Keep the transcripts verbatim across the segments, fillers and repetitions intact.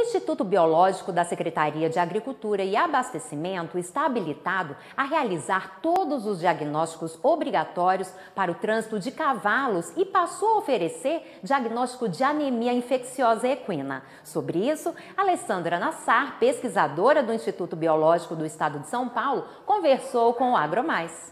Instituto Biológico da Secretaria de Agricultura e Abastecimento está habilitado a realizar todos os diagnósticos obrigatórios para o trânsito de cavalos e passou a oferecer diagnóstico de anemia infecciosa equina. Sobre isso, Alessandra Nassar, pesquisadora do Instituto Biológico do Estado de São Paulo, conversou com o AgroMais.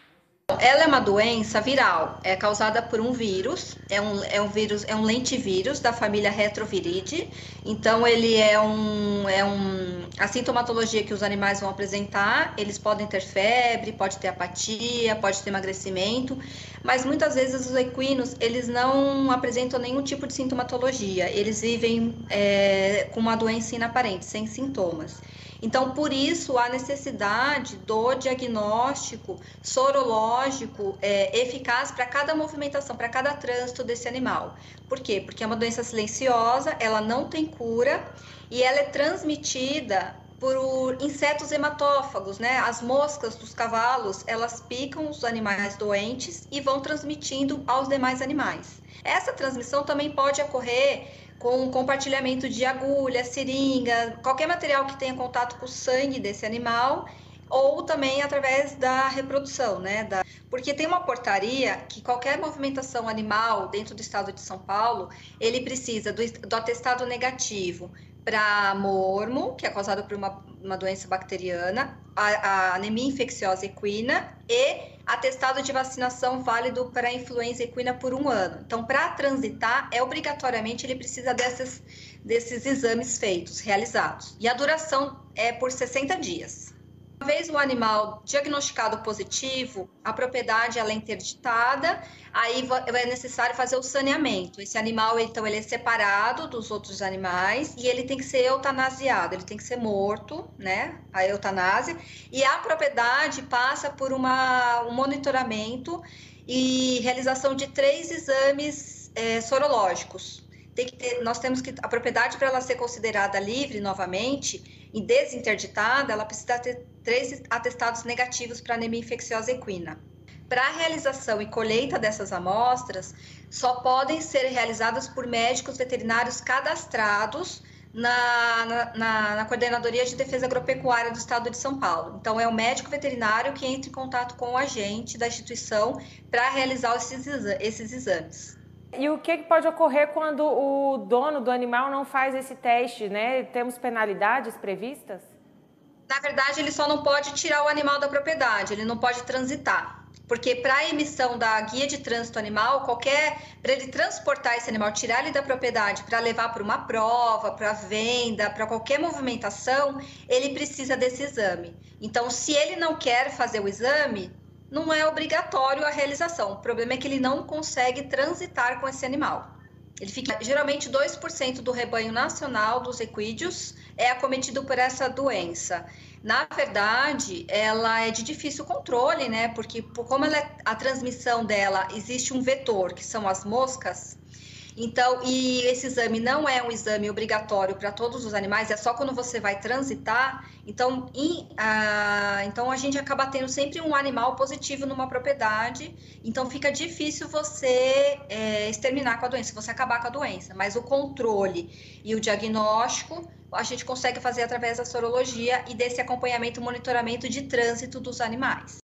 Ela é uma doença viral, é causada por um vírus, é um, é um vírus, é um lentivírus da família Retroviridae. Então ele é um, é um, a sintomatologia que os animais vão apresentar, eles podem ter febre, pode ter apatia, pode ter emagrecimento, mas muitas vezes os equinos, eles não apresentam nenhum tipo de sintomatologia, eles vivem é, com uma doença inaparente, sem sintomas. Então, por isso, a necessidade do diagnóstico sorológico é, eficaz para cada movimentação, para cada trânsito desse animal. Por quê? Porque é uma doença silenciosa, ela não tem cura e ela é transmitida por insetos hematófagos, né? As moscas dos cavalos, elas picam os animais doentes e vão transmitindo aos demais animais. Essa transmissão também pode ocorrer com compartilhamento de agulha, seringa, qualquer material que tenha contato com o sangue desse animal, ou também através da reprodução, né? Da... Porque tem uma portaria que qualquer movimentação animal dentro do estado de São Paulo, ele precisa do, do atestado negativo para mormo, que é causado por uma, uma doença bacteriana, a, a anemia infecciosa equina e atestado de vacinação válido para a influenza equina por um ano. Então, para transitar, é obrigatoriamente ele precisa desses, desses exames feitos, realizados. E a duração é por sessenta dias. Uma vez o animal diagnosticado positivo, a propriedade ela é interditada, aí é necessário fazer o saneamento. Esse animal, então, ele é separado dos outros animais e ele tem que ser eutanasiado, ele tem que ser morto, né? A eutanásia. E a propriedade passa por uma, um monitoramento e realização de três exames é, sorológicos. Tem que ter, nós temos que, a propriedade, para ela ser considerada livre novamente e desinterditada, ela precisa ter três atestados negativos para anemia infecciosa equina. Para a realização e colheita dessas amostras, só podem ser realizadas por médicos veterinários cadastrados na, na, na, na Coordenadoria de Defesa Agropecuária do Estado de São Paulo. Então, é o médico veterinário que entra em contato com o agente da instituição para realizar esses, esses exames. E o que pode ocorrer quando o dono do animal não faz esse teste, né? Temos penalidades previstas? Na verdade, ele só não pode tirar o animal da propriedade, ele não pode transitar. Porque para a emissão da guia de trânsito animal, qualquer para ele transportar esse animal, tirar ele da propriedade para levar para uma prova, para venda, para qualquer movimentação, ele precisa desse exame. Então, se ele não quer fazer o exame, não é obrigatório a realização. O problema é que ele não consegue transitar com esse animal. Ele fica, geralmente, dois por cento do rebanho nacional dos equídeos é acometido por essa doença. Na verdade, ela é de difícil controle, né? Porque como ela é, a transmissão dela, existe um vetor, que são as moscas. Então, e esse exame não é um exame obrigatório para todos os animais, é só quando você vai transitar. Então, em, a, então, a gente acaba tendo sempre um animal positivo numa propriedade, então fica difícil você é, exterminar com a doença, você acabar com a doença. Mas o controle e o diagnóstico, a gente consegue fazer através da sorologia e desse acompanhamento e monitoramento de trânsito dos animais.